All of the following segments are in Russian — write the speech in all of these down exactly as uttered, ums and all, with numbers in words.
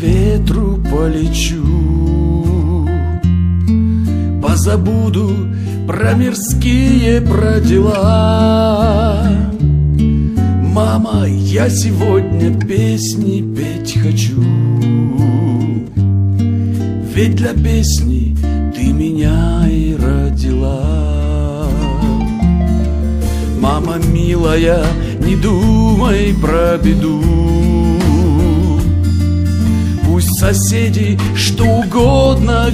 ветру полечу, позабуду про мирские, про дела. Мама, я сегодня песни петь хочу, ведь для песни ты меня и родила. Мама милая, не думай про беду, пусть соседи что угодно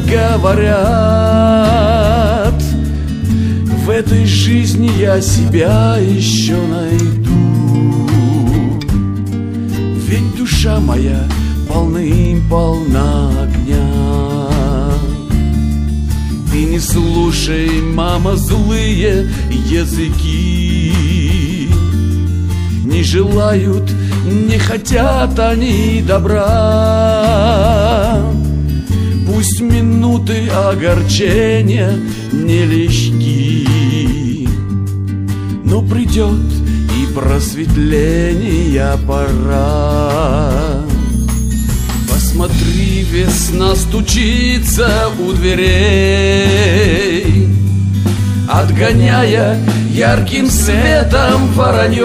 говорят, в этой жизни я себя еще найду. Ведь душа моя полным-полна огня. Ты не слушай, мама, злые языки, не желают, не хотят они добра. Пусть минуты огорчения нелегки, но придет и просветления пора. Посмотри, весна стучится у дверей, отгоняя ярким светом воронье.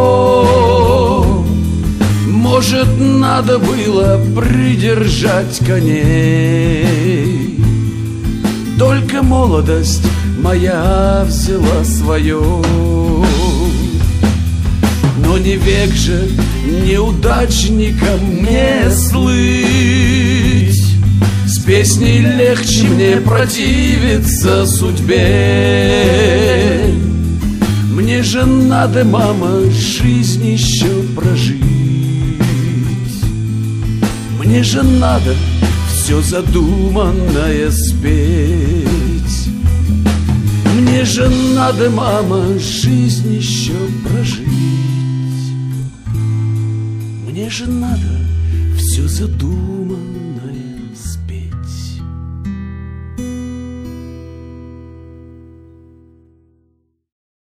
Может, надо было придержать коней, только молодость моя взяла свое. Но не век же неудачникам мне слыть, с песней легче мне противиться судьбе. Мне же надо, мама, жизнь еще прожить, мне же надо все задуманное спеть. Мне же надо, мама, жизнь еще прожить, мне же надо все задуманное